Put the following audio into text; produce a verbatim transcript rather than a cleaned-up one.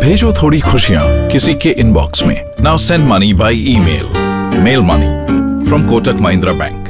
भेजो थोड़ी खुशियां किसी के इनबॉक्स में. Now send money by email. Mail money from Kotak Mahindra Bank.